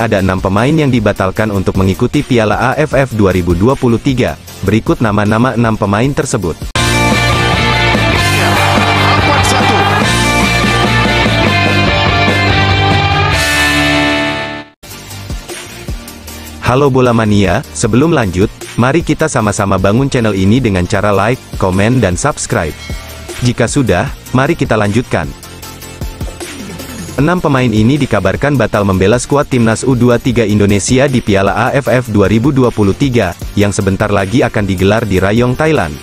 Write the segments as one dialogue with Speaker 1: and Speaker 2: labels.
Speaker 1: Setidaknya ada 6 pemain yang dibatalkan untuk mengikuti Piala AFF 2023. Berikut nama-nama 6 pemain tersebut. Halo Bola Mania, sebelum lanjut, mari kita sama-sama bangun channel ini dengan cara like, komen dan subscribe. Jika sudah, mari kita lanjutkan. 6 pemain ini dikabarkan batal membela skuad timnas U23 Indonesia di Piala AFF 2023, yang sebentar lagi akan digelar di Rayong, Thailand.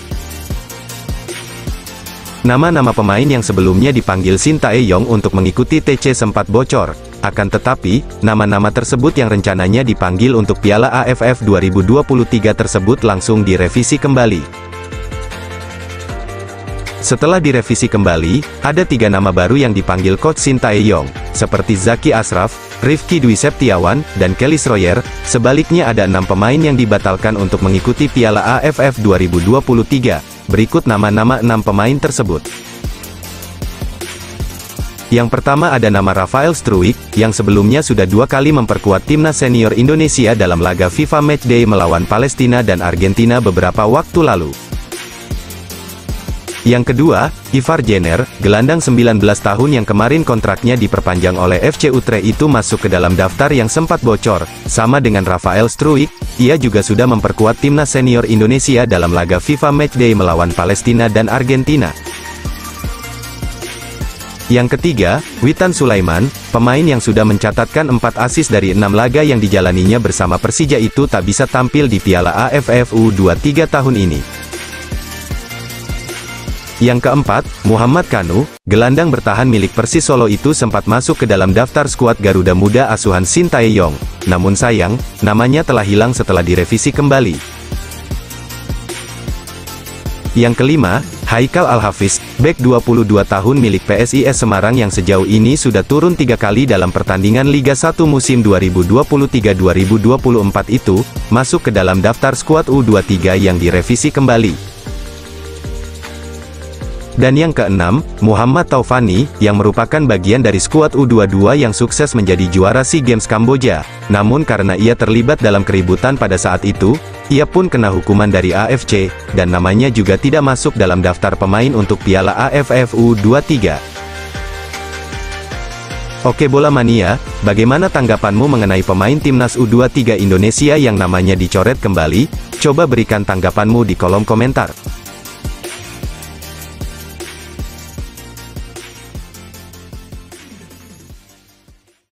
Speaker 1: Nama-nama pemain yang sebelumnya dipanggil Shin Tae-yong untuk mengikuti TC sempat bocor. Akan tetapi, nama-nama tersebut yang rencananya dipanggil untuk Piala AFF 2023 tersebut langsung direvisi kembali. Setelah direvisi kembali, ada 3 nama baru yang dipanggil Coach Shin Tae-yong, seperti Zaki Ashraf, Rifki Dwi Septiawan, dan Kelly Schroyer. Sebaliknya ada 6 pemain yang dibatalkan untuk mengikuti Piala AFF 2023. Berikut nama-nama 6 pemain tersebut. Yang pertama ada nama Rafael Struijk, yang sebelumnya sudah 2 kali memperkuat timnas senior Indonesia dalam laga FIFA Matchday melawan Palestina dan Argentina beberapa waktu lalu. Yang kedua, Ivar Jenner, gelandang 19 tahun yang kemarin kontraknya diperpanjang oleh FC Utrecht itu masuk ke dalam daftar yang sempat bocor. Sama dengan Rafael Struijk, ia juga sudah memperkuat timnas senior Indonesia dalam laga FIFA Matchday melawan Palestina dan Argentina. Yang ketiga, Witan Sulaiman, pemain yang sudah mencatatkan 4 assist dari 6 laga yang dijalaninya bersama Persija itu tak bisa tampil di Piala AFF U23 tahun ini. Yang keempat, Muhammad Kanu, gelandang bertahan milik Persis Solo itu sempat masuk ke dalam daftar skuad Garuda Muda asuhan Shin Tae-yong. Namun sayang, namanya telah hilang setelah direvisi kembali. Yang kelima, Haikal Al-Hafiz, bek 22 tahun milik PSIS Semarang yang sejauh ini sudah turun 3 kali dalam pertandingan Liga 1 musim 2023-2024 itu, masuk ke dalam daftar skuad U23 yang direvisi kembali. Dan yang keenam, Muhammad Taufani, yang merupakan bagian dari skuad U22 yang sukses menjadi juara SEA Games Kamboja. Namun karena ia terlibat dalam keributan pada saat itu, ia pun kena hukuman dari AFC, dan namanya juga tidak masuk dalam daftar pemain untuk Piala AFF U23. Oke Bola Mania, bagaimana tanggapanmu mengenai pemain timnas U23 Indonesia yang namanya dicoret kembali? Coba berikan tanggapanmu di kolom komentar.